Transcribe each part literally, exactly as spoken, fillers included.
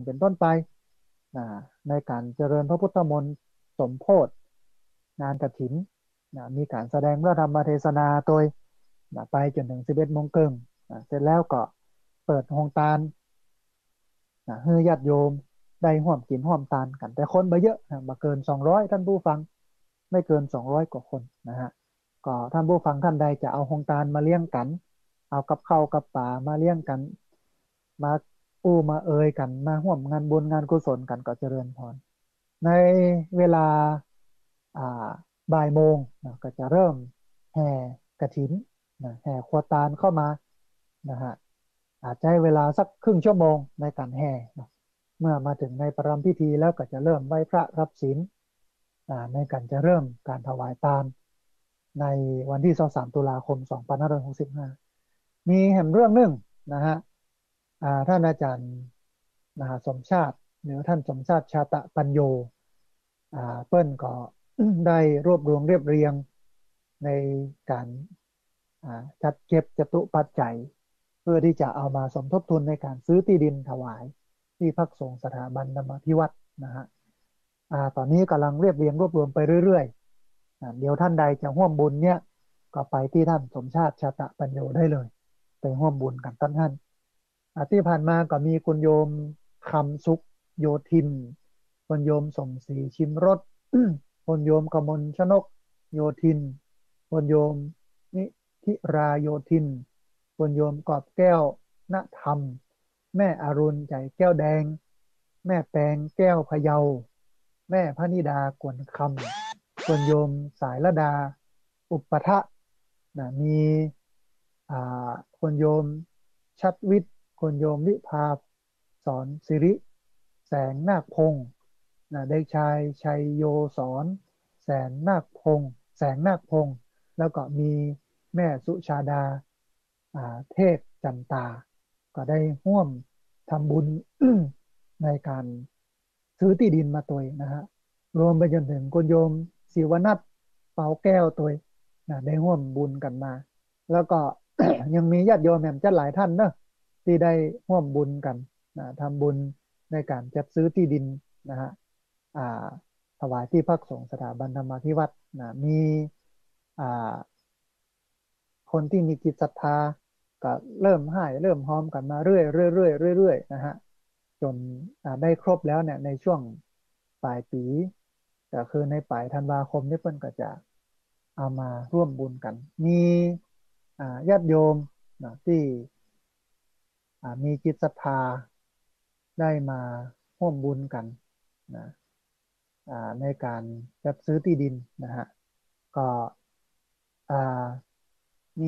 เป็นต้นไปนะในการเจริญพระพุทธมนต์สมโภชงานกฐินนะมีการแสดงพระธรรมเทศนาโดยนะไปจนถึงสิบเอ็ดโมงครึ่งนะเสร็จแล้วก็เปิดโฮงทานนะให้ญาติโยมได้ร่วมกินร่วมทานกันแต่คนบ่เยอะนะบ่เกินสองร้อยท่านผู้ฟังไม่เกินสองร้อยกว่าคนนะฮะก็ท่านผู้ฟังท่านใดจะเอาโฮงทานมาเลี้ยงกันเอากับข้าวกับปลามาเลี้ยงกันมาอู้มาเอยกันมาร่วมงานบุญงานกุศลกันก็เจริญพรในเวลาอ่าบ่ายโมงนะก็จะเริ่มแห่กฐินนะแห่ขวดตาลเข้ามานะฮะอาจจะให้เวลาสักครึ่งชั่วโมงในการแห่นะเมื่อมาถึงในประรำพิธีแล้วก็จะเริ่มไหว้พระรับศีลอ่าในการจะเริ่มการถวายทานในวันที่ยี่สิบสามตุลาคมสองพันห้าร้อยหกสิบห้ามีแห่งเรื่องหนึ่งนะฮะอ่าท่านอาจารย์มหาสมชาติหรือท่านสมชาติชาตะปัญโยอ่าเปิ้ลก็ได้รวบรวมเรียบเรียงในการอ่าจัดเก็บจตุปัจจัยเพื่อที่จะเอามาสมทบทุนในการซื้อที่ดินถวายที่พักสงฆ์สถาบันธรรมพิวัตรนะฮะอ่าตอนนี้กำลังเรียบเรียงรวบรวมไปเรื่อยๆอ่าเดี๋ยวท่านใดจะร่วมบุญเนี่ยก็ไปที่ท่านสมชาติชาตะปัญโยได้เลยไปร่วมบุญกันท่านท่านอ่าที่ผ่านมาก็มีคุณโยมคำสุขโยธินคุณโยมสมศรีชิมรส คุณโยมกมลชนกโยธินคุณโยมนิธิราโยธินคุณโยมกอบแก้วณธรรมแม่อรุณใจแก้วแดงแม่แปงแก้วพะเยาแม่พระนิดากวนคำคุณโยมสายละดาอุปทะนะมีอ่าคุณโยมชัดวิทย์คุณโยมวิภาสอนสิริแสงนาคพงศ์นะเด็กชายชัยโยสอนแสนนาคพงศ์แสงนาคพงศ์แล้วก็มีแม่สุชาดาอ่าเทพจันตาก็ได้ร่วมทำบุญ ในการซื้อที่ดินมาตัวนะฮะรวมไปจนถึงคุณโยมศิวนัทเปาแก้วตัวนะได้ร่วมบุญกันมาแล้วก็ ยังมีญาติโยมแหม่มจัดหลายท่านเนอะที่ได้ร่วมบุญกันนะทำบุญในการจัดซื้อที่ดินนะฮะอ่าถวายที่พักสงฆ์สถาบันธรรมาภิวัตรนะมีอ่าคนที่มีจิตศรัทธาก็เริ่มให้เริ่มหอมกันมาเรื่อยเรื่อยเรื่อยเรื่อยๆนะฮะจนอ่าได้ครบแล้วเนี่ยในช่วงปลายปีก็คือในปลายธันวาคมนี่เพิ่นก็จะเอามาร่วมบุญกันมีอ่าญาติโยมนะที่อ่ามีจิตศรัทธาได้มาร่วมบุญกันนะอ่าในการจัดซื้อที่ดินนะฮะก็อ่ามี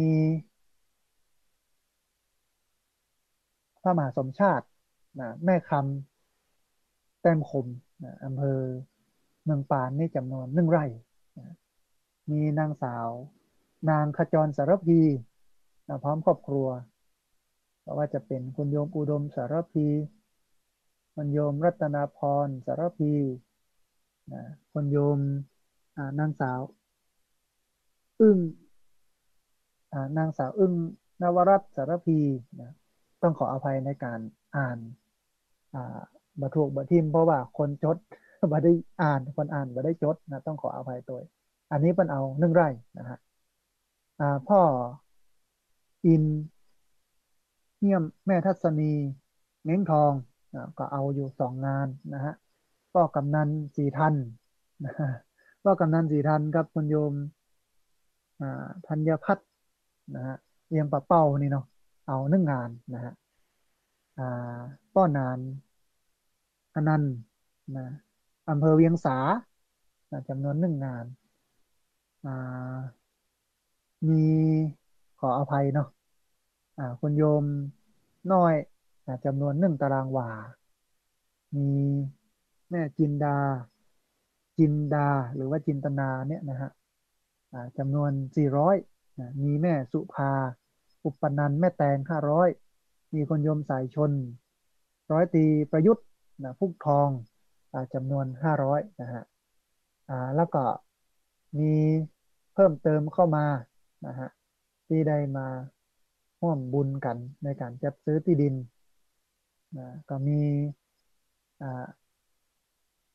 พระมหาสมชาตินะแม่คำแต้มคมนะอำเภอเมืองปานนี่จำนวนหนึ่งไร่นะมีนางสาวนางขจรสารพีนะพร้อมครอบครัวเพราะว่าจะเป็นคุณโยมอุดมสารพีคุณโยมรัตนาพรสารพีนะคุณโยมอ่านางสาวอึ้งอ่านางสาวอึ้งนวรัตน์สารพีนะต้องขออภัยในการอ่านอ่าบัถูกบัทิมเพราะว่าคนจดบัได้อ่านคนอ่านบัได้จดนะต้องขออภัยตัวอันนี้เป็นเอาหนึ่งไร่นะฮะอ่าพ่ออินเฮี่ยมแม่ทัศนีเม้งทองอ่าก็เอาอยู่สองงานนะฮะก็กำนันสี่ท่านนะฮะก็กำนันสี่ท่านครับคุณโยมอ่าธัญพัฒน์นะฮะเรียงปะเป้านี่เนาะเอาหนึ่งงานนะฮะอ่าป้อนานอนันต์นะอำเภอเวียงสานะจำนวนหนึ่งงานอ่ามีขออภัยเนาะอ่าคุณโยมน้อยนะจำนวนหนึ่งตารางวามีแม่จินดาจินดาหรือว่าจินตนาเนี่ยนะฮะอ่าจำนวนสี่ร้อยนะมีแม่สุภาอุปนันท์แม่แตงห้าร้อยมีคนโยมสายชนร้อยตรีประยุทธ์นะพุกทองอ่าจำนวนห้าร้อยนะฮะอ่าแล้วก็มีเพิ่มเติมเข้ามานะฮะที่ได้มาร่วมบุญกันในการจัดซื้อที่ดินนะก็มี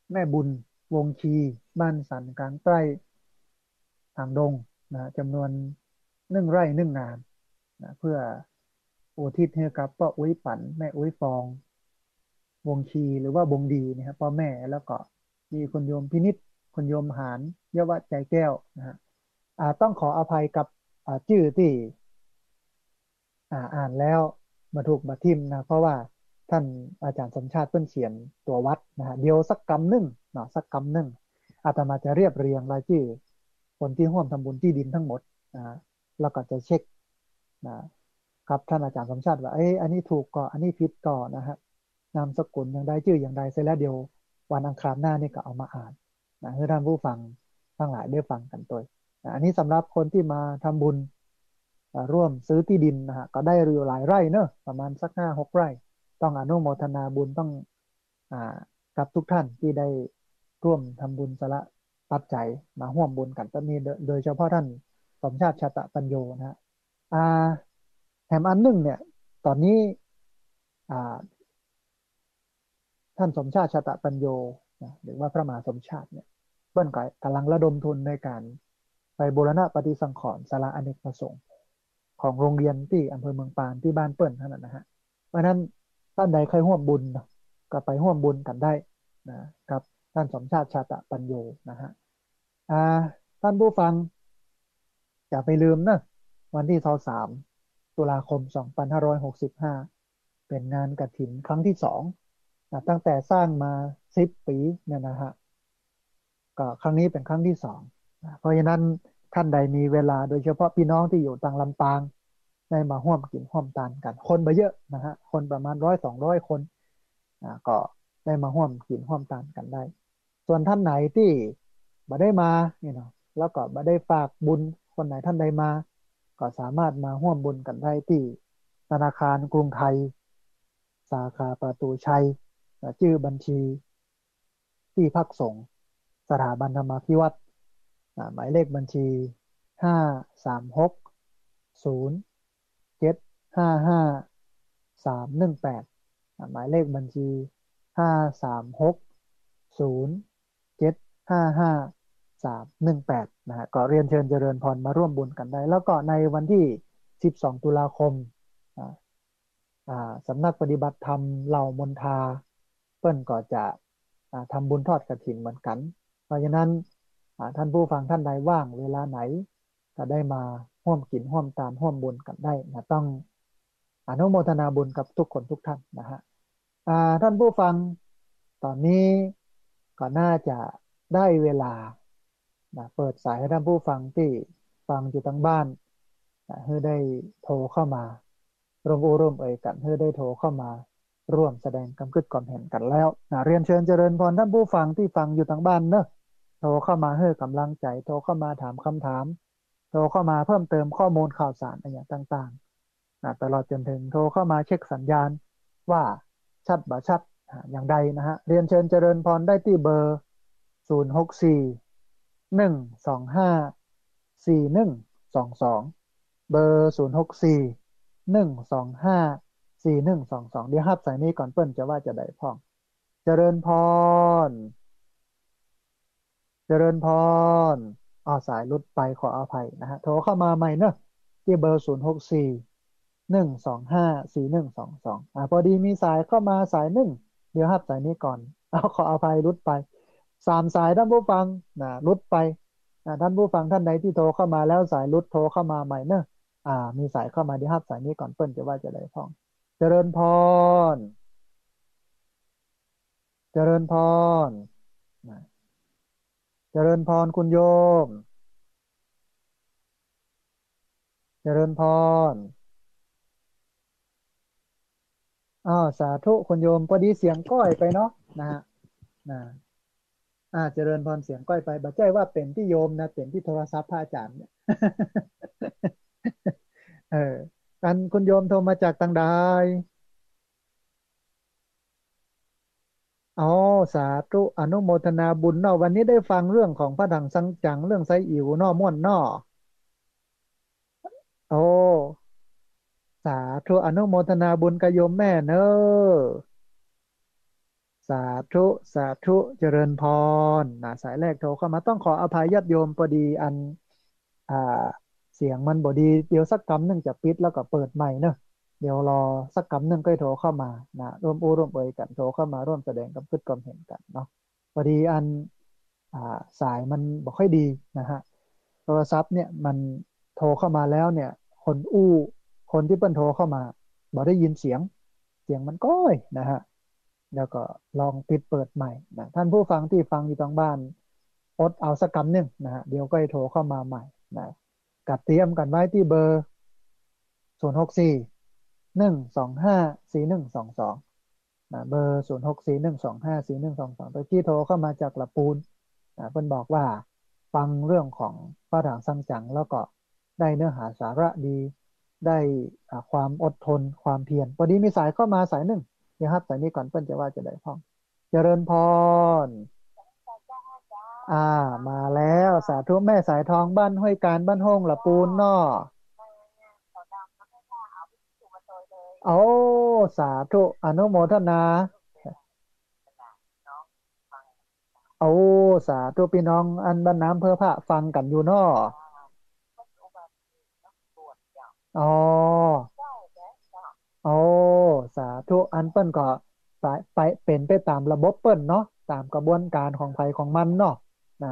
แม่บุญวงชีบ้านสันกลางใต้ทางดงนะจำนวนหนึ่งไร่หนึ่งงานนะเพื่ออุทิศให้กับป้าอุ้ยปั่นแม่อุ้ยฟองวงชีหรือว่าบงดีนะครับพ่อแม่แล้วก็มีคุณโยมพินิจคุณโยมหารเยาวะใจแก้วนะฮะอ่าต้องขออภัยกับอ่าชื่อที่ อ่าอ่านแล้วมาถูกมาทิมนะเพราะว่าท่านอาจารย์สมชาติเพิ่นเขียนตัววัดนะฮะเดียวสักกำหนึ่งเนาะสักกำหนึ่งอาตมาจะเรียบเรียงรายชื่อคนที่ร่วมทำบุญที่ดินทั้งหมดนะแล้วก็จะเช็คนะครับท่านอาจารย์สมชาติว่าเอ้ยอันนี้ถูกก่ออันนี้ผิดก่อนะฮะนามสกุลอย่างใดชื่ออย่างใดเสร็จแล้วเดียววันอังคารหน้านี่ก็เอามาอ่านนะให้ท่านผู้ฟังทั้งหลายได้ฟังกันตัวนะอันนี้สำหรับคนที่มาทำบุญ ร่วมซื้อที่ดินนะฮะก็ได้อยู่หลายไร่เนอะประมาณสักห้าหกไร่ต้องอนุโมทนาบุญต้องอ่ากับทุกท่านที่ได้ร่วมทำบุญสละปัจจัยมาร่วมบุญกันก็มีโดยเฉพาะท่านสมชาติชาตปัญโยนะฮะอ่าแถมอันหนึ่งเนี่ยตอนนี้อ่าท่านสมชาติชาตปัญโยนะหรือว่าพระมหาสมชาติเนี่ยเปิ้นก็กำลังระดมทุนในการไปบูรณะปฏิสังขรณ์ศาลาอเนกประสงค์ ของโรงเรียนที่อำเภอเมืองปานที่บ้านเปิ้ลเท่านั้นนะฮะเพราะนั้นท่านใดเคยร่วมบุญก็ไปร่วมบุญกันได้นะครับท่านสมชาติชาตะปัญโยนะฮะอ่าท่านผู้ฟังอย่าไปลืมนะวันที่สามตุลาคมสองพันห้าร้อยหกสิบห้าเป็นงานกฐินครั้งที่สองนะตั้งแต่สร้างมาสิบปีเนี่ยนะฮะก็ครั้งนี้เป็นครั้งที่สองนะเพราะฉะนั้นท่านใดมีเวลาโดยเฉพาะพี่น้องที่อยู่ต่างลำปาง ได้มาร่วมกินร่วมทานกันคนไปเยอะนะฮะคนประมาณร้อยสองร้อยคนอ่าก็ได้มาร่วมกินร่วมทานกันได้ส่วนท่านไหนที่มาได้มาเนี่ยเนาะแล้วก็มาได้ฝากบุญคนไหนท่านใดมาก็สามารถมาร่วมบุญกันได้ที่ธนาคารกรุงไทยสาขาประตูชัยชื่อบัญชีที่พักสงฆ์สถาบันธรรมาภิวัตรหมายเลขบัญชีห้าสามหกศูนย์เจ็ดห้าห้าสามหนึ่งแปดหมายเลขบัญชีห้าสามหกศูนย์เจ็ดห้าห้าสามหนึ่งแปดนะฮะก็เรียนเชิญเจริญพรมาร่วมบุญกันได้ แล้วก็ในวันที่สิบสองตุลาคมสำนักปฏิบัติธรรมเหล่ามนทาเปิ้นก็จะทำบุญทอดกฐินเหมือนกัน เพราะฉะนั้นท่านผู้ฟังท่านใดว่างเวลาไหนก็ได้มาร่วมกินร่วมตามร่วมบุญกันได้นะต้องอนุโมทนาบุญกับทุกคนทุกท่านนะฮะท่านผู้ฟังตอนนี้ก็น่าจะได้เวลานะเปิดสายให้ท่านผู้ฟังที่ฟังอยู่ทั้งบ้านนะให้ได้โทรเข้ามาร่วมโอ้ร่วมเอ่ยกันให้ได้โทรเข้ามาร่วมแสดงความคิดความเห็นกันแล้วนะเรียนเชิญเจริญพรท่านผู้ฟังที่ฟังอยู่ทั้งบ้านเนอะโทรเข้ามาให้กำลังใจโทรเข้ามาถามคำถามโทรเข้ามาเพิ่มเติมข้อมูลข่าวสารอะไรอย่างต่างๆนะตลอดจนถึงโทรเข้ามาเช็คสัญญาณว่าชัดบ่ชัดอย่างใดนะฮะเรียนเชิญเจริญพรได้ที่เบอร์ศูนย์หกสี่หนึ่งสองห้าสี่หนึ่งสองสองเบอร์ศูนย์หกสี่หนึ่งสองห้าสี่หนึ่งสองสองเดี๋ยวฮับสายนี้ก่อนเปิ้นจะว่าจะได้พ้องเจริญพรเจริญพรอ๋อสายรุดไปขออภัยนะฮะโทรเข้ามาใหม่เนอะที่เบอร์ศูนย์หกสี่หนึ่งสองห้าสี่หนึ่งสองสองอ่าพอดีมีสายเข้ามาสายหนึ่งเดี๋ยวฮับสายนี้ก่อนเอาขออภัยรุดไปสามสายท่านผู้ฟังนะรุดไปนะท่านผู้ฟังท่านใดที่โทรเข้ามาแล้วสายรุดโทรเข้ามาใหม่เนอะอ่ามีสายเข้ามาเดี๋ยวฮับสายนี้ก่อนเปิ้นจะว่าจะได้พ้องเจริญพรเจริญพรนะเจริญพรคุณโยมเจริญพรอ้าวสาธุคุณโยมพอดีเสียงก้อยไปเนาะนะฮะนะอ่าเจริญพรเสียงก้อยไปบัดใจว่าเป็นที่โยมนะเป็นที่โทรศัพท์พระอาจารย์เนี่ยเออกันคุณโยมโทรมาจากต่างใดอ๋อสาธุอนุโมทนาบุญเนาะวันนี้ได้ฟังเรื่องของพระถังซังจั๋งเรื่องไซอิ๋วเนาะม่วนเนาะโอ้สาธุอนุโมทนาบุญกับโยมแม่เนอะสาธุสาธุเจริญพรนะสายแรกโทรเข้ามาต้องขออภัยญาติโยมพอดีอันอ่าเสียงมันบอดีเดี๋ยวสักกำหนึ่งจะปิดแล้วก็เปิดใหม่เนอะเดี๋ยวรอสักกำหนึ่งก็โทรเข้ามานะร่วมอู้ร่วมเอ่ยกันโทรเข้ามาร่วมแสดงกับพฤติกรรมเห็นกันเนาะพอดีอันอ่าสายมันบ่ค่อยดีนะฮะโทรศัพท์เนี่ยมันโทรเข้ามาแล้วเนี่ยคนอู้คนที่เปิ้นโทรเข้ามาบ่ได้ยินเสียงเสียงมันก้อยนะฮะ แล้วก็ลองปิดเปิดใหม่นะท่านผู้ฟังที่ฟังอยู่ทางบ้านอดเอาสักคำหนึ่งนะฮะเดี๋ยวก็ให้โทรเข้ามาใหม่นะกัดเตรียมกันไว้ที่เบอร์ศูนย์หกสี่หนึ่งสองห้าสี่หนึ่งสองสองนะเบอร์ศูนย์หกสี่หนึ่งสองห้าสี่หนึ่งสองสองตะกี้โทรเข้ามาจากละปูนนะเพิ่นบอกว่าฟังเรื่องของพระถังซังจั๋งแล้วก็ได้เนื้อหาสาระดีได้ความอดทนความเพียรพอดีมีสายเข้ามาสายหนึ่ง เดี๋ยวครับสายนี้ก่อนเปิ้นจะว่าจะได้พ้องเจริญพรอ่ามาแล้วสาธุแม่สายทองบ้านห้วยการบ้านห้องละปูนนอโอ้สาธุอนุโมทนาโอ้สาธุพี่น้องอันบ้านน้ำเพื่อพระฟังกันอยู่นออ๋อโอ้สาธุอันเปิ้นก็สายไปเป็นไปตามระบบเปิ้นเนาะตามกระบวนการของไผของมันเนาะนะ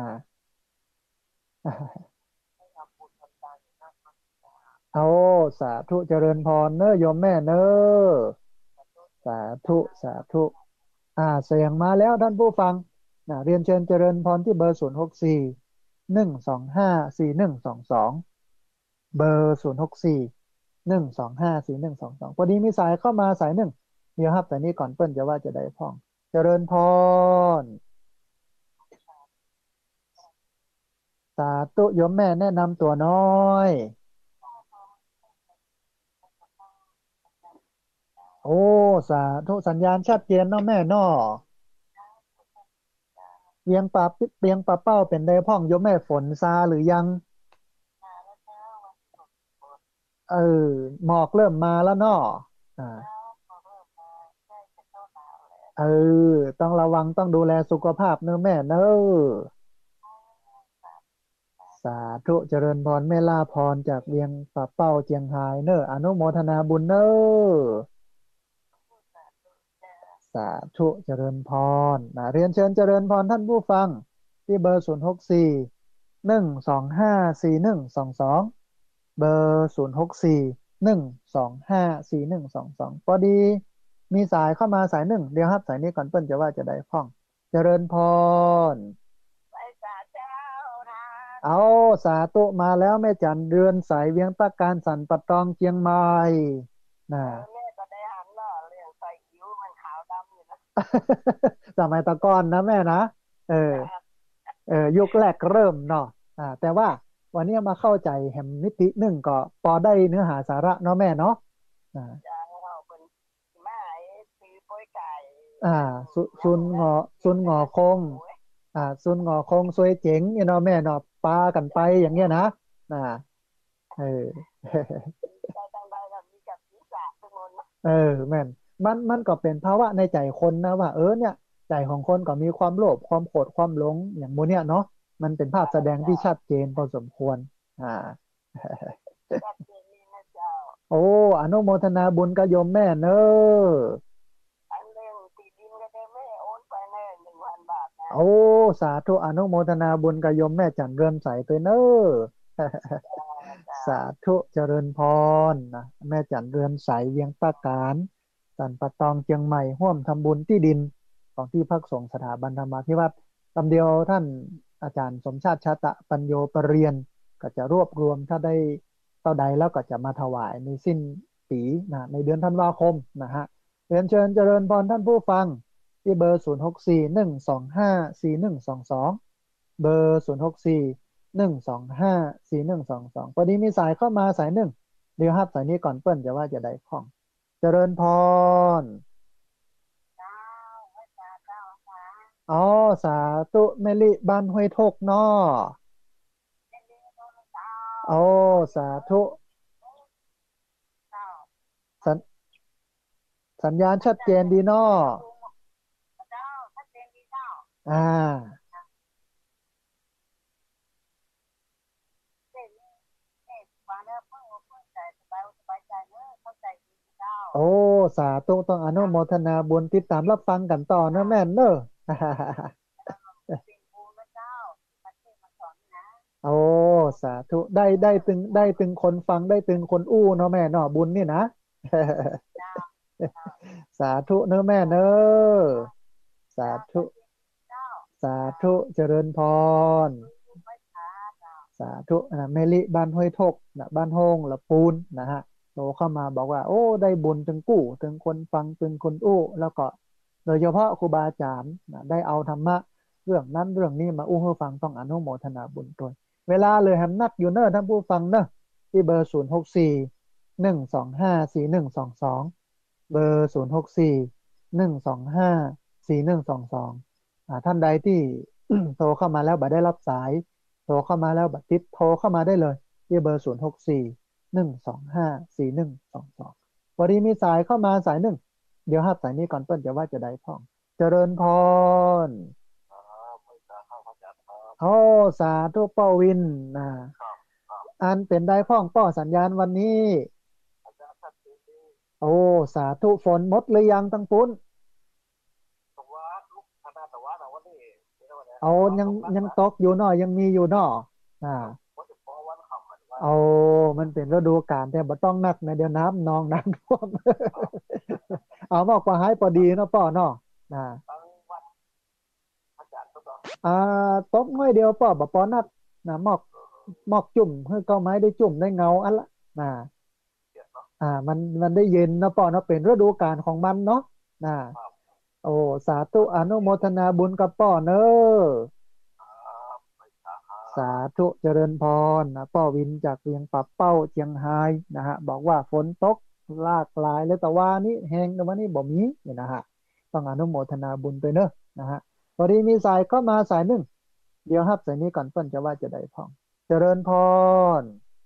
เอาสาธุเจริญพรเนอะโยมแม่เนอะสาธุสาธุอ่าเสียงมาแล้วท่านผู้ฟังนะเรียนเชิญเจริญพรที่เบอร์ศูนย์หกสี่หนึ่งสองห้าสี่หนึ่งสองสองเบอร์ศูนย์หกสี่หนึ่งสองห้าสี่หนึ่งสองสองพอดีมีสายเข้ามาสายหนึ่งเดี๋ยวครับแต่นี้ก่อนเปิ้นจะว่าจะได้พ้องเจริญพรสาธุโยมแม่แนะนำตัวน้อยโอ้สาธุสัญญาณชัดเจนเนาะแม่เนาะ เวียงป่าปิเวียงป่าเป้าเป็นไดพ่องโยมแม่ฝนซาหรือยังเออหมอกเริ่มมาแล้วเนาะอ่าเออต้องระวังต้องดูแลสุขภาพเนอะแม่เนอะสาธุเจริญพรแม่ล่าพรจากเวียงป่าเป้าเจียงไฮ้เนอะอนุโมทนาบุญเนอะสาธุเจริญพรนะเรียนเชิญเจริญพรท่านผู้ฟังที่เบอร์ศูนย์หกสี่หนึ่งสองห้าสี่หนึ่งสองสองเบอร์ศูนย์หกสี่หนึ่งสองห้าสี่หนึ่งสองสองพอดีมีสายเข้ามาสายหนึ่งเดี๋ยวครับสายนี้ก่อนเปิ้ลจะว่าจะได้พ้องเจริญพรเอาสาธุมาแล้วแม่จันเดือนสายเวียงตะการสันปะตองเชียงใหม่น่ะสมัยตะก่อนนะแม่นะเออเออยุคแรกเริ่มเนาะอ่าแต่ว่าวันนี้มาเข้าใจแหมมิติหนึ่งก็พอได้เนื้อหาสาระเนาะแม่เนาะอ่าอ่าซุซุนงอซุนงอคงอ่าซุนงอคงซวยเจ๋งเนี่ยเนาะแม่เนาะปากันไปอย่างเงี้ยนะอ่าเออ เออแม่นมันมันก็เป็นภาวะในใจคนนะว่าเออเนี่ยใจของคนก็มีความโลภความโกรธความหลงอย่างโมเนี่ยเนาะมันเป็นภาพแสดงที่ชัดเจนพอสมควรอ่าโอ้อนุโมทนาบุญกับโยมแม่เนอะโอ้สาธุอนุโมทนาบุญกับโยมแม่จันเรือนใสไปเนอะสาธุเจริญพรนะแม่จันเรือนใสเวียงปราการสันปะตองเชียงใหม่ร่วมทำบุญที่ดินของที่พักสงฆ์สถาบันธรรมาภิวัตรคำเดียวท่านอาจารย์สมชาติชาตะปัญโยปรริยนก็จะรวบรวมถ้าได้เท่าใดแล้วก็จะมาถวายในสิ้นปีนะในเดือนธันวาคมนะฮะเรียนเชิญเจริญพรท่านผู้ฟังที่เบอร์ศูนย์หกสี่หนึ่งสองห้าสี่หนึ่งสองสองเบอร์ศูนย์หกสี่หนึ่งสองห้าสี่หนึ่งสองสองพอดีมีสายเข้ามาสายหนึ่งเดี๋ยวครับสายนี้ก่อนเปิ้ลจะว่าจะได้ข้องเจริญพรอ๋อสาธุเมลิบ้านห้วยทกนอโอ้สาธุสัญสัญญาณชัดเจนดีนออ่าเด็กเด็กฟังแล้วเพิ่งเพิ่งใจสบายสบายใจเนอะเข้าใจดีเจ้าโอ้สาธุต้องอนุเจ้าโมทนาบุญติดตามรับฟังกันต่อเนอะเจ้าแม่นเนอะเป็นบูนะเจ้ามาเทศมาสอนนะโอ้สาธุได้ได้ตึงได้ตึงคนฟังได้ตึงคนอู้เนาะแม่เนาะบุญนี่นะเจ้าเจ้าสาธุเนอะแม่เนอะสาเจ้าธุเจ้าสาเจ้าธุเจริญพรไม่ช้าเจ้าสาธุนะเมลิบ้านห้วยทกนะบ้านโฮงละปูนนะฮะโทรเข้ามาบอกว่าโอ้ได้บุญถึงกู้ถึงคนฟังถึงคนอู้แล้วก็โดยเฉพาะครูบาอาจารย์นะได้เอาธรรมะเรื่องนั้นเรื่องนี้มาอู้ให้ฟังต้องอนุโมทนาบุญด้วยเวลาเลยแฮมนัดอยู่เนอะท่านผู้ฟังเนอะที่เบอร์ศูนย์หกสี่หนึ่งสองห้าสี่หนึ่งสองสองเบอร์ศูนย์หกสี่หนึ่งสองห้าสี่หนึ่งสองสองอ่าท่านใดที่ โทรเข้ามาแล้วบัดได้รับสายโทรเข้ามาแล้วบัดติดโทรเข้ามาได้เลยที่เบอร์ศูนย์หกสี่หนึ่งสองห้าสี่หนึ่งสองสองวันนี้มีสายเข้ามาสายหนึ่งเดี๋ยวห้าสายนี้ก่อนเปิ้ลจะว่าจะได้พ่องเจริญพรโอ้สาธุป้าวินนะอันเป็นได้พ่องป้อสัญญาณวันนี้โอ้สาธุฝนหมดหรือยังตั้งปุ้นเอายังยังตกอยู่เนาะยังมีอยู่เนาะอ่า เอามันเป็นฤดูกาลแต่บ่ต้องนักในะเดี๋ยวน้ำนองน้ำท่วมเอาบอกว่าให้พอดีเนาะป่อเนาะนะอ่าตบน้อยเดียวป่อบ่ปอนักนะหมอกหมอกจุ่มเพื่อเก้าไม้ได้จุ่มได้เงาอันละนะอ่ามันมันได้เย็นเนาะป่อเนาะเป็นฤดูกาลของมันเนาะนะโอ้สาธุอนุโมทนาบุญกับป่อเนอ สาธุเจริญพรนะป้อวินจากเวียงปับเป้าเชียงไฮ้นะฮะบอกว่าฝนตกลากลายเลยแต่ว่านี้แห้งแต่ว่านี้บ่มีเนี่ยนะฮะต้องอนุโมทนาบุญไปเนอะนะฮะพอดีมีสายก็มาสายหนึ่งเดี๋ยวฮับสายนี้ก่อนเพิ่นจะว่าจะได้พองเจริญพร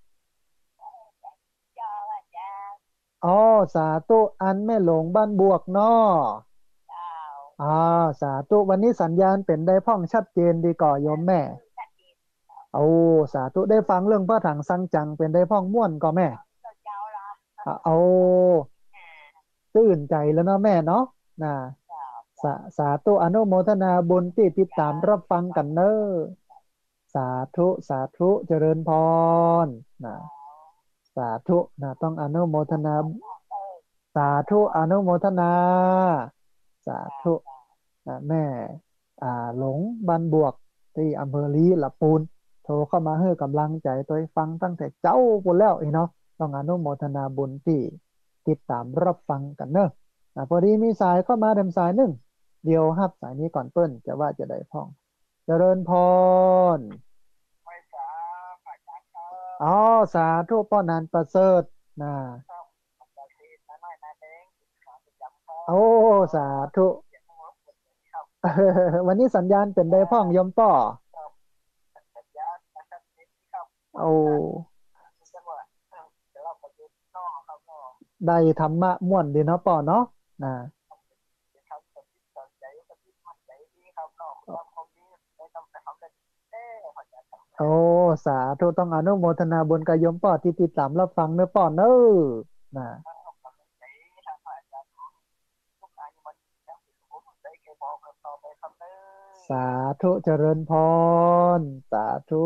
เจ้าเจ้าอ๋อสาธุอันแม่หลงบ้านบวกเนาะเจ้าอ่าสาธุวันนี้สัญญาณเป็นได้พ่องชัดเจนดีก่อโยมแม่ชัดเจนเอาสาธุได้ฟังเรื่องพระถังซังจังเป็นได้พ่องม่วนก็แม่เจ้าเจ้าละอ่ะเอาตื่นใจแล้วเนาะแม่เนาะนะเจ้าสาสาธุอนุโมทนาบุญที่ติดตามรับฟังกันเนอะสาธุสาธุเจริญพรนะสาธุนะต้องอนุโมทนาสาธุอนุโมทนาสาธุนะแม่อ่าหลงบันบวกที่อำเภอลีละปูนโทรเข้ามาให้กำลังใจตัวฟังตั้งแต่เจ้าปุ่นแล้วอีเนาะต้องอนุโมทนาบุญที่ติดตามรับฟังกันเนอะอ่ะพอดีมีสายเข้ามาเดิมสายหนึ่งเดี๋ยวฮับสายนี้ก่อนเปิ้นจะว่าจะได้พ้องเจริญพรไม่ช้าผ่านจากเธออ๋อสาธุป้อนานประเสริฐนะชอบทำการที่น้าน้อยน้าเด้งขาประจำเขาโอ้สาธุเสียงหัวปวดชอบวันนี้สัญญาณเป็นได้พ้องยมป้อชอบสัญญาณนะครับที่ชอบโอ้จังหวะเดี๋ยวเราไปดูนอกครับนอกได้ธรรมะม่วนดีเนาะป้อเนาะนะจะทำกับที่สนใจกับที่มั่นใจดีครับนอกความคมนี้ไม่ต้องไปทำเลยเอ๊ะพอจะทำโอ้สาธุต้องอนุโมทนาบุญกับโยมป้อที่ติดตามรับฟังเนื้อป้อเนอะนะถ้าทำกับใจทำอาจารย์ทุกอันมันจะเป็นผมได้แค่บอกกับต่อไปทำเลยสาธุเจริญพรสาธุ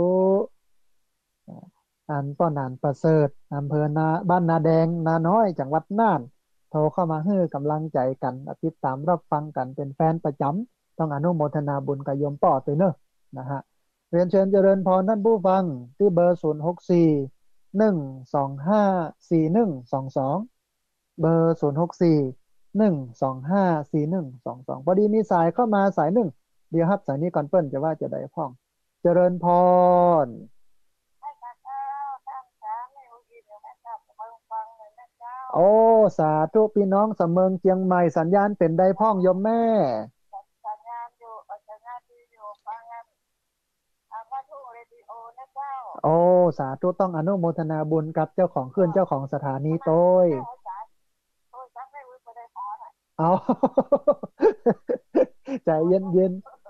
อันป้อนานประเสริฐอำเภอนาบ้านนาแดงนาน้อยจังหวัดน่านโทรเข้ามาให้กำลังใจกันติดตามรับฟังกันเป็นแฟนประจำต้องอนุโมทนาบุญกับโยมป้อตัวเนอะนะฮะเรียนเชิญเจริญพรท่านผู้ฟังที่เบอร์ศูนย์หกสี่หนึ่งสองห้าสี่หนึ่งสองสองเบอร์ศูนย์หกสี่หนึ่งสองห้าสี่หนึ่งสองสองพอดีมีสายเข้ามาสายหนึ่งเดี๋ยวครับสายนี้ก่อนเปิ้ลจะว่าจะได้พ้องเจริญพรให้ข้าเจ้าทั้งสามไม่รู้ยินเดี๋ยวแม่ทราบจะมาฟังเลยนะเจ้าโอ้สาธุพี่น้องสำเมืองเชียงใหม่สัญญาณเป็นไดพ้องยมแม่สัญญาณอยู่สัญญาณดีอยู่ฟังงานทางวัตถุเรดิโอนะเจ้าโอ้สาธุต้องอนุโมทนาบุญกับเจ้าของเคลื่อนเจ้าของสถานีโต้ยเจ้าอาจารย์โอ้ยจักไม่รู้ไปได้พอหน่อยเอาใจเย็นเย็น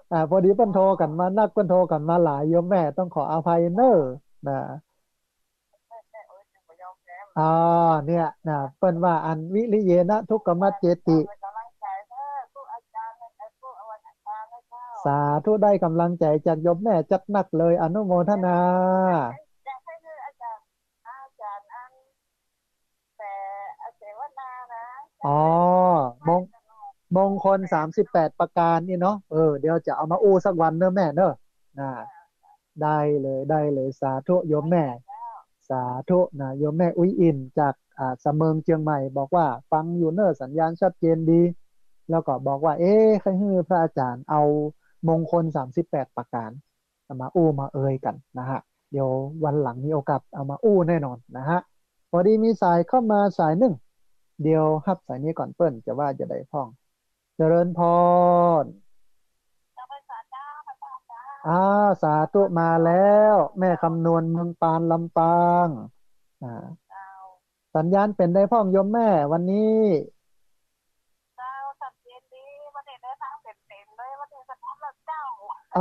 อ่าพอดีเปิ้นโทรกันมานักเปิ้นโทรกันมาหลายโยมแม่ต้องขออภัยเนอะนะแม่แม่โอ้ยถึงไปยอมแพ้อ่าเนี่ยนะเปิ้นว่าอันวิริเยนะทุกขมัจเจติเป็นกำลังใจเด้อผู้อาจารย์และผู้อวตารให้เจ้าสาธุได้กำลังใจจากโยมแม่จัดหนักเลยอนุโมทนาอยากให้อยากให้คืออาจารย์อาจารย์อันแต่เสวนานะอ๋อมไม่งตลอดมงคลสามสิบแปดประการนี่เนาะเออเดี๋ยวจะเอามาอู้สักวันเนอะแม่เนอะนะได้เลยได้เลยสาธุโยมไว้แม่ใจเจ้าสาธุนะโยมแม่อุ้ยอินจากอ่าสะเมิงเชียงใหม่บอกว่าฟังอยู่เนอะสัญญาณชัดเจนดีแล้วก็บอกว่าเอ๊ะใครให้พระอาจารย์เอามงคลสามสิบแปดประการเอามาอู้มาเอ่ยกันนะฮะเดี๋ยววันหลังมีโอกาสเอามาอู้แน่นอนนะฮะพอดีมีสายเข้ามาสายหนึ่งเดี๋ยวฮับสายนี้ก่อนเปิ้นจะว่าจะได้พ้องเจริญพรจะไปสาเจ้าพระเจ้าเจ้าอ่าสาธุมาแล้วแม่คำนวณเมืองปานลำปางอ่าเจ้าสัญญาณเป็นได้พ้องโยมแม่วันนี้เจ้าสัตว์เย็นดีวันนี้ได้ทางเต็มๆเลยวันนี้สถานละเจ้าโอ้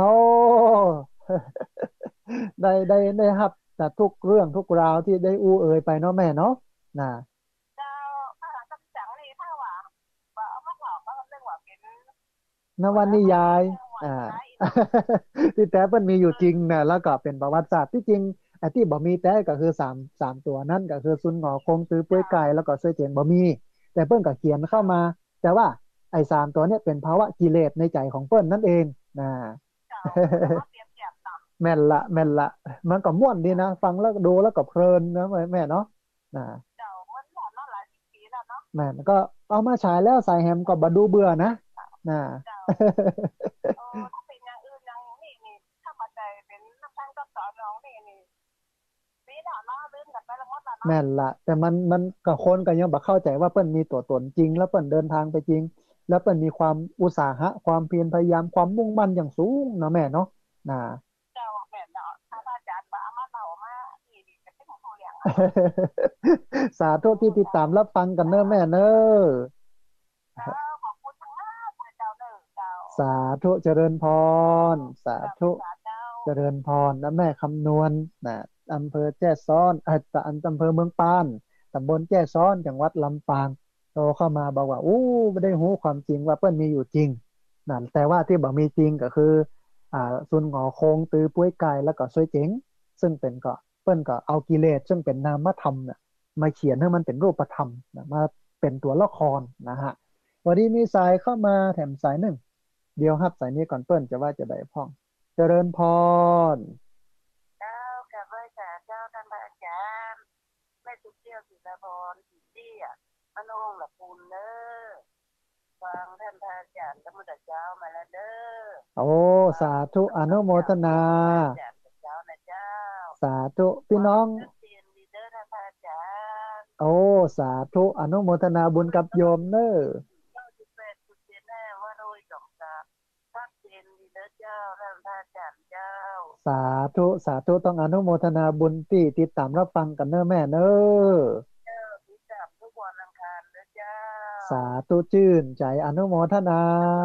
ได้ได้ได้ฮับแต่ทุกเรื่องทุกราวที่ได้อู้เอ่ยไปเนาะแม่เนาะนะเจ้าถ้าหลังจากจังนี่ถ้าว่าว่าเอามาหลอกก็เรื่องว่าเป็นนวนิยายเรื่องว่าอ่าใช้ที่แท้มันมีอยู่จริงนะแล้วก็เป็นประวัติศาสตร์ที่จริงไอ้ที่บ่มีแต่ก็คือสามสามตัวนั่นก็คือซุนหงอคงตื้อป้วยเจ้าไก่แล้วก็เสื้อเจียงบ่มีแต่เปิ้นก็เขียนเข้าเจ้ามาแต่ว่าไอ้สามตัวเนี้ยเป็นภาวะกิเลสในใจของเปิ้นนั่นเองนะเจ้าแล้วก็เตรียมเตรียมต่ำแม่นละแม่นละมันก็ม่วนดีนะฟังแล้วดูแล้วก็เพลินนะแม่แม่เนาะนะเจ้ามันหลอนเนาะหลายสิบปีแล้วเนาะแม่นก็เอามาฉายแล้วสายแฮมก็บ่ดูเบื่อนะนะเจ้า เออถ้าเป็นอย่างอื่นอย่างนี่นี่ถ้ามาใจเป็นนักทางก็สอนน้องนี่นี่ปีหน้าเนาะลืมกันไปแล้วหมดแล้วเนาะแม่นละแต่มันมันกับคนก็ยังบ่เข้าใจว่าเปิ้นมีตัวตนจริงแล้วเปิ้นเดินทางไปจริงแล้วเปิ้นมีความอุตสาหะความเพียรพยายามความมุ่งมั่นอย่างสูงนะแม่เนาะนะเจ้าแบบเนาะถ้าอาจารย์มาเอามาเล่ามานี่นี่จะเป็นของเลี้ยงสาธุที่ติดตามรับฟังกันเนอะแม่เนอะเจ้าขอบคุณทั้งห้าเจ้าเด้อเจ้าสาธุเจริญพรสาเจ้าธุสาเจ้าเจริญพรและแม่คำนวณนะอำเภอแจ้ซ้อนเออตอำเภอเมืองปานตำบลแจ้ซ้อนจังหวัดลำปางโทรเข้ามาบอกว่าอู้ไม่ได้รู้ความจริงว่าเปิ้นมีอยู่จริงนั่นแต่ว่าที่บอกมีจริงก็คืออ่าซุนหงอคงตือป้วยไก่แล้วก็ซวยเจ๋งซึ่งเป็นก็เปิ้นก็เอากิเลสซึ่งเป็นนามธรรมเนี่ยมาเขียนให้มันเป็นรูปธรรมนะมาเป็นตัวละครนะฮะวันนี้มีสายเข้ามาแถมสายหนึ่งเดี๋ยวฮับสายนี้ก่อนเปิ้นจะว่าจะได้พ้องเจริญพรเจ้ากับไหว้สาเจ้าท่านพระอาจารย์แม่ตุ๊กเกี้ยวศิลาพรสีเตี้ยมโนงละปูนเด้อฟังท่านพระอาจารย์สมุทรเจ้ามาแล้วเด้อโอ้สาธุอนุโมทนาอาจารย์เจ้านะเจ้าสาธุพี่น้องชัดเจนดีเด้อท่านพระอาจารย์โอ้สาธุอนุโมทนาบุญกับโยมเนอะเจ้าจุดแปดจุดเจ็ดแน่ว่าโดยจงสาชัดเจนดีเด้อเจ้าท่านพระอาจารย์เจ้าสาธุสาธุต้องอนุโมทนาบุญที่ติดตามรับฟังกันเนอะแม่เนอะเจ้าที่จับทุกวันอังคารเด้อเจ้าสาธุชื่นใจอนุโมทนา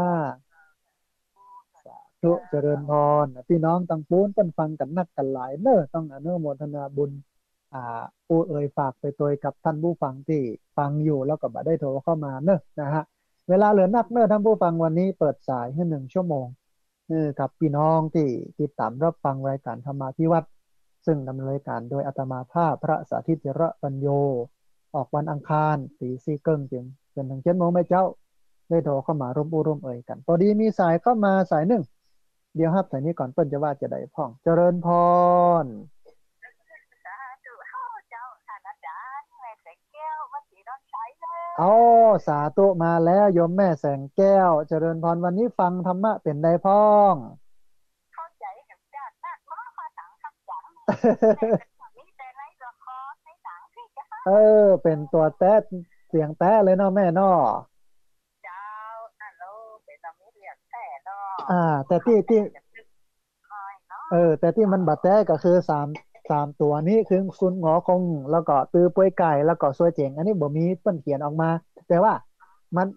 สาธุเจริญพรพี่น้องตังปูนต้นฟังกันนักกันหลายเนอะต้องอนุโมทนาบุญอ่าผู้เอ่ยฝากไปตัวกับท่านผู้ฟังที่ฟังอยู่แล้วก็บ่ได้โทรเข้ามาเนอะนะฮะเวลาเหลือนักเนอะท่านผู้ฟังวันนี้เปิดสายให้หนึ่งชั่วโมงเออกับพี่น้องที่ติดตามรับฟังรายการธรรมาภิวัตรซึ่งดำเนินรายการโดยอาตมาภาพพระสาธิตระปัญโยออกวันอังคารตีสี่เกิงจึงจนถึงเจ็ดโมงไม่เจ้าได้โทรเข้ามาร่วมอู้ร่วมเอ่ยกันพอดีมีสายเข้ามาสายหนึ่งเดี๋ยวครับสายนี้ก่อนเปิ้นจะว่าจะได้พ้องเจริญพรสาธุเฮาเจ้าท่านอาจารย์แม่แต่แก้ววัดศรีดอนชัยเด้เอาอสาธุมาแล้วโยมแม่แสงแก้วเจริญพรวันนี้ฟังธรรมะเป็นได้พ้องเข้าใจกับญาตินักมามาสังคับจังมีแต่ในละครในหนังที่จะเออเป็นตัวแต้เสียงแต้เลยเนาะแม่เนาะเจ้าอันโลเป็นตำนี้เรียกแต่เนาะอ่าแต่ที่ที่คอยเนาะเออแต่ที่มันบัดแต้ก็คือสามสามตัวนี้คือซุนหงอคงแล้วก็ตือป้วยไก่แล้วก็ซวยเจ๋งอันนี้บ่มีเปิ้นเขียนออกมาแต่ว่ามันมัน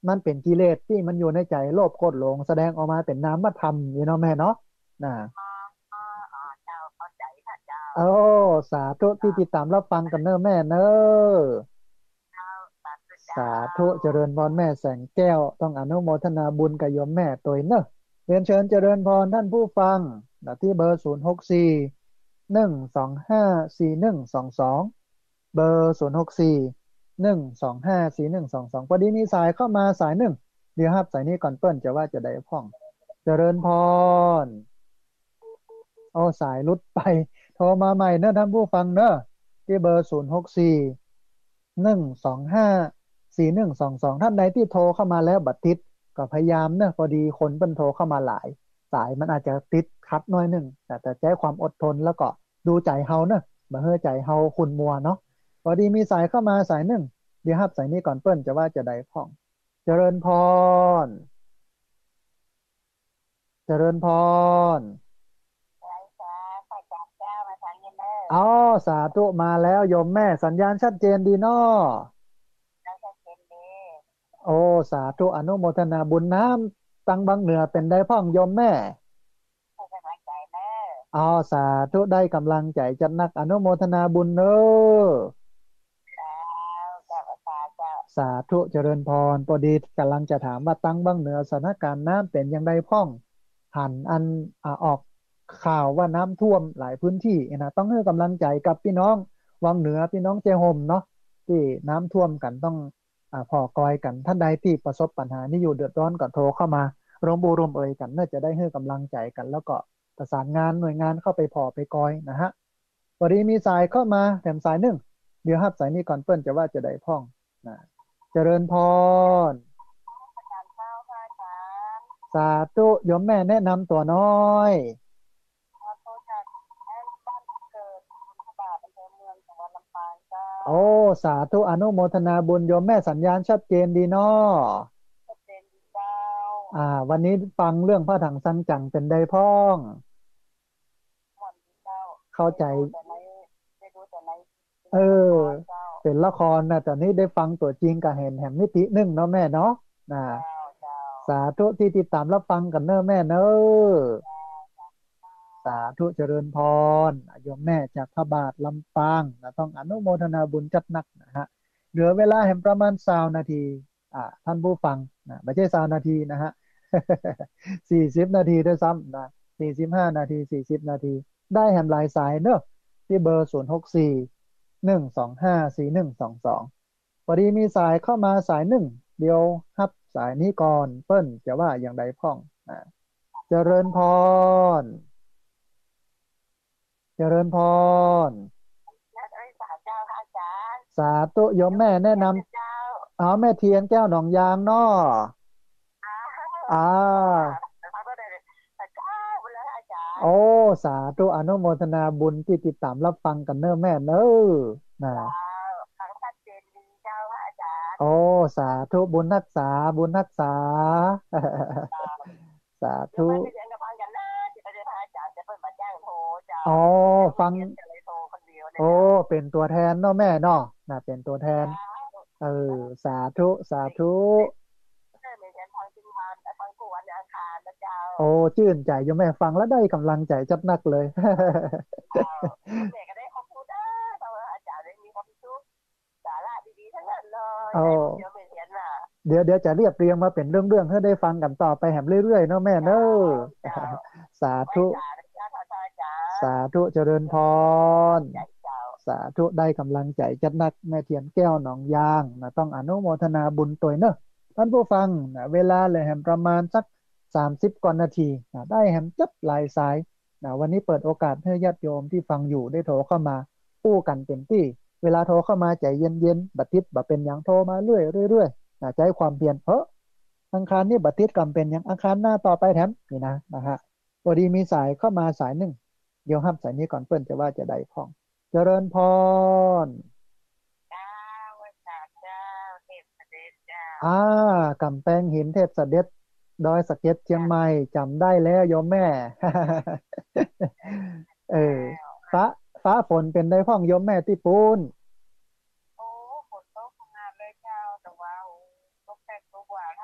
มันเป็นกิเลสที่มันอยู่ในใจโลภโกรธหลงแสดงออกมาเป็นนามธรรมอยู่เนาะแม่เนาะนะอ๋ออ๋ออ๋อเจ้าเข้าใจค่ะเจ้าโอ้สาธุที่ติดตามรับฟังกันเนอะแม่เนอะเจ้าสาธุสาเจ้าธุเจริญพรแม่แสงแก้วต้องอนุโมทนาบุญกับโยมแม่ตัวเนอะเรียนเชิญเจริญพรท่านผู้ฟังนะที่เบอร์ศูนย์หกสี่หนึ่งสองห้าสี่หนึ่งสองสองเบอร์ศูนย์หกสี่หนึ่งสองห้าสี่หนึ่งสองสองพอดีมีสายเข้ามาสายหนึ่งเดี๋ยวครับสายนี้ก่อนเปิ้ลจะว่าจะได้พ่องเจริญพรเอาสายรุดไปโทรมาใหม่เนอะท่านผู้ฟังเนอะที่เบอร์ศูนย์หกสี่หนึ่งสองห้าสี่หนึ่งสองสองท่านใดที่โทรเข้ามาแล้วบัดติดก็พยายามเนอะพอดีคนเป็นโทรเข้ามาหลายสายมันอาจจะติดคัดน้อยหนึ่งแต่แต่ใช้ความอดทนแล้วก็ดูใจเฮาเนอะบ่เฮอใจเฮาขุ่นมัวเนาะพอดีมีสายเข้ามาสายหนึ่งเดี๋ยวครับสายนี้ก่อนเปิ้ลจะว่าจะได้พ่องเจริญพรเจริญพรไรจ้าไปจากเจ้ามาทางเย็นเด้ออ๋อสาธุมาแล้วโยมแม่สัญญาณชัดเจนดีเนาะเราจะเป็นเด้โอ้สาธุอนุโมทนาบุญน้ำตังบางเหนือเป็นได้พ่องโยมแม่ให้กำลังใจเด้ออ๋อสาธุได้กำลังใจจัดนักอนุโมทนาบุญเนอเจ้าเจ้าประชาเจ้าสาธุเจริญพรพอดีกำลังจะถามว่าตังบางเหนือสถานการณ์น้ำเป็นยังไงพ่องหันอันอ่าออกข่าวว่าน้ำท่วมหลายพื้นที่นะต้องให้กำลังใจกับพี่น้องวังเหนือพี่น้องเจโฮมเนาะที่น้ำท่วมกันต้องอ่าพอกอยกันท่านใดที่ประสบปัญหานี้อยู่เดือดร้อนก็โทรเข้ามาร่วมบูร่วมเอ่ยกันน่าจะได้ให้กำลังใจกันแล้วก็ประสานงานหน่วยงานเข้าไปพอไปกอยนะฮะพอดีมีสายเข้ามาแถมสายหนึ่งเดี๋ยวครับสายนี้ก่อนเปิ้ลจะว่าจะได้พ่องนะเจริญพรอาจารย์เจ้าค่ะอาจารย์สาธุโยมแม่แนะนำตัวน้อยขอโทษจากแอนบ้านเกิดคุณพระบาทอำเภอเมืองจังหวัดลำปางเจ้าโอ้สาธุอนุโมทนาบุญโยมแม่สัญญาณชัดเจนดีเนาะชัดเจนดีเจ้าอ่าวันนี้ฟังเรื่องพระถังซังจั๋งเป็นไดพ้องหม่อนดีเจ้าเข้าใจได้ดูแต่ในได้ดูแต่ในเอในละคอรเจ้าเป็นละครนะแต่นี้ได้ฟังตัวจริงกับเห็นแหมมิติหนึ่งเนาะแม่เนาะนะเจ้าเจ้าสาธุที่ติดตามรับฟังกันเนอะแม่เนอะสาธุเจริญพรโยมแม่จากพระบาทลำปางนะต้องอนุโมทนาบุญจัดหนักนะฮะเหลือเวลาแห่งประมาณสาวนาทีอ่าท่านผู้ฟังนะไม่ใช่สาวนาทีนะฮะสี่สิบนาทีด้วยซ้ำนะสี่สิบห้านาทีสี่สิบนาทีได้แหมหลายสายเนอะที่เบอร์ศูนย์หกสี่หนึ่งสองห้าสี่หนึ่งสองสองพอดีมีสายเข้ามาสายหนึ่งเดียวครับสายนี้ก่อนเปิ้ลจะว่าอย่างไรพ่องอ่าเจริญพรเจริญพรนักเอ้ยสาวเจ้าค่ะอาจารย์สาธุโยมแม่แนะนเทียนนะเจ้าำเอาแม่เทียนแก้วหนองยางเนาะอ้าวอ่าแต่ฟังก็ได้เลยแต่เจ้าไปเลยอาจารโอ้ย์สาธุอนุโมทนาบุญที่ติดตามรับฟังกันเนอะแม่เนอะนะเจ้าฟังชัดเจนดีเจ้าค่ะอาจารย์โอ้สาธุบุญรักษาบุญรักษาเจ้าสาธุเดี๋ยวไปเรียนกับฟังกันนะที่ไปเรียนพระอาจารย์จะเพิ่นมาแจ้งโทรเจ้าอ๋อเดี๋ยวฟังเรียนจะเลยโทรคนเดียวเนี่ยโอ้เจ้าเป็นตัวแทนเนาะแม่เนาะนะเป็นตัวแทนเจ้าเออสาธุสาธุเออเรียนทางจิงวันทางกวนอาคารนะเจ้าโอ้ชื่นใจโยมแม่ฟังแล้วได้กำลังใจจัดนักเลยเจ้าแม่ก็ได้ขอบคุณนะเพราะว่าอาจารย์ได้มีความสุขสาระดีๆทั้งนั้นเลยโอ้ได้คนเดียวไม่เรียนน่ะเดี๋ยวเดี๋ยวจะเรียบเรียงมาเป็นเรื่องๆให้ได้ฟังกันต่อไปแหมเรื่อยๆเนาะแม่เนเจ้าอะเจ้าสาไว้ธุจ่านะเจ้าท่านอาจารสาย์ธุเจริญพรใจเจ้าสาธุได้กำลังใจจัดนักแม่เทียนแก้วหนองยางนะต้องอนุโมทนาบุญตัวเนอะท่านผู้ฟังนะเวลาเลยแหมประมาณสักสามสิบกว่านาทีนะได้แหมจับหลายสายนะวันนี้เปิดโอกาสให้ญาติโยมที่ฟังอยู่ได้โทรเข้ามาอู้กันเต็มที่เวลาโทรเข้ามาใจเย็นๆบัดทิดบัดเป็นอย่างโทรมาเรื่อยๆเรื่อยๆนะใจความเพียรเฮ้ออังคารนี้บัดทิดกำเป็นอย่างอังคารหน้าต่อไปแถมนี่นะนะฮะพอดีมีสายเข้ามาสายหนึ่ง เดี๋ยวห้ามสายนี้ก่อนเปิ้นจะว่าจะได้พ่องเจริญพรเจ้าจากเจ้าเทพเดชเจ้าอ่ากำแพงหินเทพเสด็จดอยสะเก็ดเชียงใหม่จำได้แล้วโยมแม่เออฟ้าฟ้าฝนเป็นได้พ่องโยมแม่ที่ปูนโอ้ฝนตกงานเลยเจ้าแต่ว่าโอ้ตกแต่ตกหวาน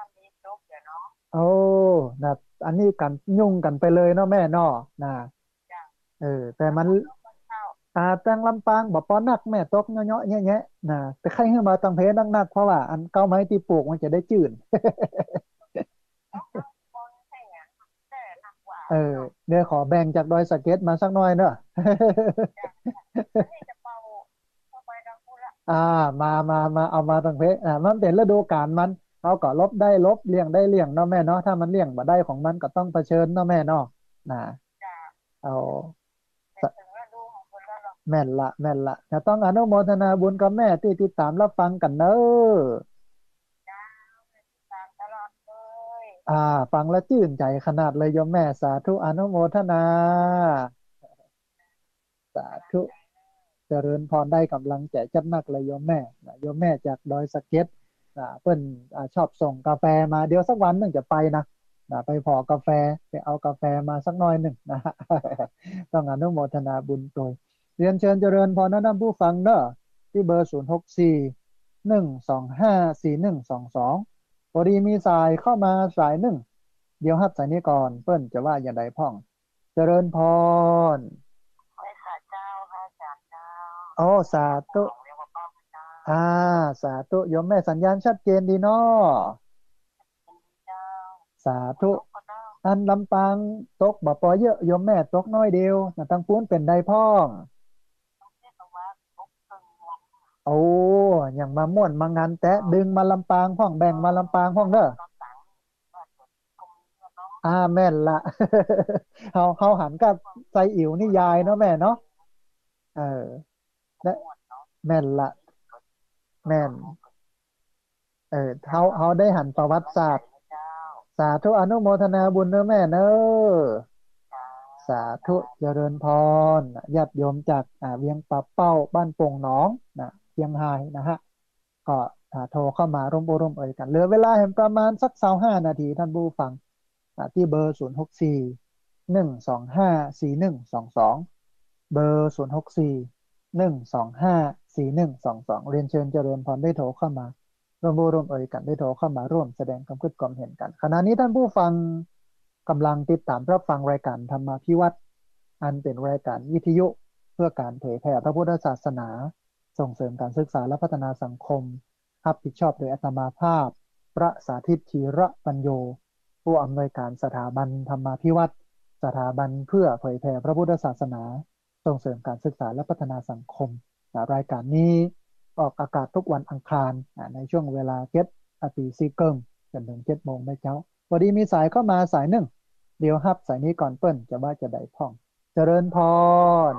โอ้นะอันนี้กันยุ่งกันไปเลยเนาะแม่เนาะนะจ้ะเออแต่มันแล้วคนน้องคนเฒ่าอ่าตังลำปางบ่ปอนักแม่ตกเนาะๆแยะๆนะแต่ใครให้มาตังเพนักๆเพราะว่าอันเก้าไม้ที่ปลูกมันจะได้จืดเอาเอาคนให้หยังแต่หนักกว่าเออเนาะเดี๋ยวขอแบ่งจากดอยสะเก็ดมาสักหน่อยเนอะจ้ะอันนี้จะเป่าเข้าไปดังพูดละอ่ามามามาเอามาตังเพอ่ามันเป็นฤดูกาลมันเขาก็ลบได้ลบเลี่ยงได้เลี่ยงเนาะแม่เนาะถ้ามันเลี่ยงบ่ได้ของมันก็ต้องเผชิญเนาะแม่เนาะนะจ้ะเอาแต่ถึงฤดูของคนแล้วเนาะแม่นละแม่นละจะต้องอนุโมทนาบุญกับแม่ที่ติดตามรับฟังกันเนอะจ้าตามตลอดเลยอ่าฟังแล้วชื่นใจขนาดเลยโยมแม่สาธุอนุโมทนาสาธุกำลังใจเจริญพรได้กำลังใจจัดนักเลยโยมแม่นะโยมแม่จากดอยสะเก็ดนะเปิ้นอ่าชอบส่งกาแฟมาเดี๋ยวสักวันหนึ่งจะไปนะนะไปพอกาแฟไปเอากาแฟมาสักหน่อยหนึ่งนะ ต้องอนุโมทนาบุญโดยเรียนเชิญเจริญพรนะท่านผู้ฟังเนอะที่เบอร์ศูนย์หกสี่หนึ่งสองห้าสี่หนึ่งสองสองพอดีมีสายเข้ามาสายหนึ่งเดี๋ยวฮับสายนี้ก่อนเปิ้นจะว่าอย่างไรพ่องเจริญพรไม่ขาดเจ้าค่ะอาจารย์เจ้าโอ้สาธุของเรียกว่าป้าพระเจ้าอ่าสาธุโยมแม่สัญญาณชัดเจนดีเนาะเป็นเจ้าสาธุคนน้องคนเฒ่าอันลำปางตกบ่ปอเยอะโยมแม่ตกน้อยเดียวนะตั้งปูนเป็นไดพ้องต้องเรียกว่าทุกตึงวันโอ้อย่างมาม่วนมางานแตะดึงมาลำปางพ้องแบ่งมาลำปางพ้องเด้อตอนต่างว่าจะกรมเนาะอ่าแม่นละเฮาเฮาหันกับใจอิ๋วนี่ยายเนาะแม่เนาะเออและหมดเนาะแม่นละแม่นเออเฮาเฮาได้หันประวัติกำลังใจศาสตร์นะเจ้าสาธุอนุโมทนาบุญเด้อแม่เน้อจ้าสาธุเจริญพรญาติโยมจากอ่าเวียงป่าเป้าบ้านโป่งหนองนะเชียงรายนะฮะก็อ่าโทรเข้ามาร่วมโอร่วมเอ่ยกันเหลือเวลาเห็นประมาณสักสาวห้านาทีท่านผู้ฟังอ่าที่เบอร์ศูนย์หกสี่หนึ่งสองห้าสี่หนึ่งสองสองเบอร์ศูนย์หกสี่หนึ่งสองห้าสี่หนึ่งสองสองเรียนเชิญเจริญพรได้โทรเข้ามาร่วมโอร่วมเอ่ยกันได้โทรเข้ามาร่วมแสดงความคิดความเห็นกันขณะนี้ท่านผู้ฟังกำลังติดตามรับฟังรายการธรรมาภิวัตร อันเป็นรายการวิทยุเพื่อการเผยแผ่พระพุทธศาสนาส่งเสริมการศึกษาและพัฒนาสังคมรับผิดชอบโดยอาตมาภาพพระสาธิตธีระปัญโยผู้อำนวยการสถาบันธรรมาภิวัตรสถาบันเพื่อเผยแผ่พระพุทธศาสนาส่งเสริมการศึกษาและพัฒนาสังคมรายการนี้ออกอากาศทุกวันอังคารในช่วงเวลาเจ็ดอาตีซีเกิงจนถึงเจ็ดโมงไม่เจ้าพอดีมีสายเข้ามาสายหนึ่งเดี๋ยวฮับสายนี้ก่อนเปิ้นจะว่าจะได้พ่อง เจริญพร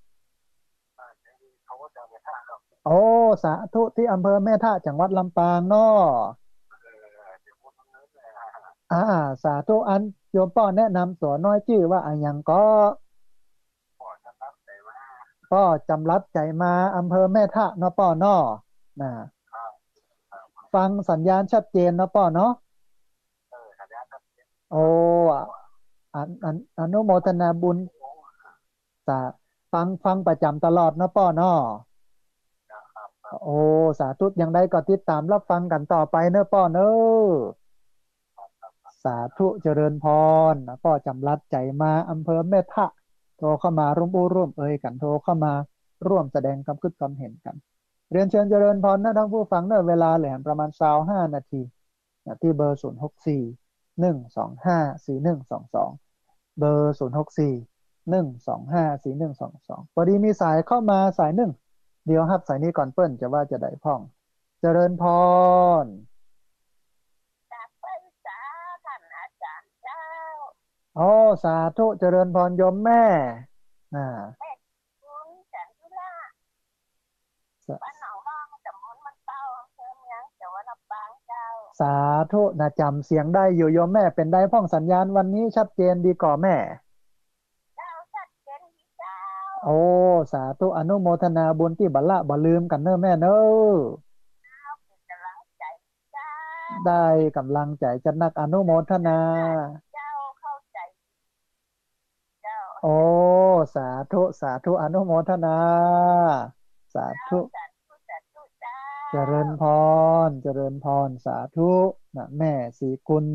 เขาก็จะไปท่าครับโอ้สาธุที่อำเภอแม่ทะจังหวัดลำปางเนาะเดี๋ยวพูดตรงนี้เลยอ่าสาธุอันโยมป้อแนะนำตัวน้อยชื่อว่าอะยังก็ขอจะรับใจว่าป้อจำรัดใจมาอำเภอแม่ทะเนาะป้อเนาะนะฟังสัญญาณชัดเจนเนาะป้อเนาะเออสัญญาชัดเจนโอ้อันอันอนุโมทนาบุญสาฟังฟังประจำตลอดเนาะป้อเนาะโอ้สาธุยังได้ก็ติดตามรับฟังกันต่อไปเนอะป้อเนอะสาธุเจริญพรป้อจำรัดใจมาอำเภอแม่ทะโทรเข้ามาร่วมอู้ร่วมเอ่ยกันโทรเข้ามาร่วมแสดงความคิดความเห็นกันเรียนเชิญเจริญพรนะท่านผู้ฟังเนอะเวลาเหลือประมาณสาวห้านาทีที่เบอร์ศูนย์หกสี่หนึ่งสองห้าสี่หนึ่งสองสองเบอร์ศูนย์หกสี่หนึ่งสองห้าสี่หนึ่งสองสองพอดีมีสายเข้ามาสายหนึ่งเดี๋ยวฮับสายนี้ก่อนเปิ้นจะว่าจะได้พ่องเจริญพรจากไปสาท่านอาจารย์เจ้าโอ้สาธุเจริญพรโยมแม่น่ะแม่คุณจันทุล่าบ้านหนองห้องจำมุนมันเต้าอำเภอเมืองจังหวัดลำปางเจ้าสาธุนะจำเสียงได้อยู่โยมแม่เป็นได้พ่องสัญญาณวันนี้ชัดเจนดีก่อแม่เจ้าชัดเจนดีเจ้าโอ้สาธุอนุโมทนาบุญที่บัลละบ่ลืมกันเนอะแม่เนอะเจ้าเป็นกำลังใจเจ้าได้กำลังใจจัดนักอนุโมทนาเจ้าเข้าใจเจ้าโอ้สาธุสาธุอนุโมทนาสาธุจัดผู้จัดผู้เจ้าเจริญพรเจริญพรสาธุนะแม่สีกุล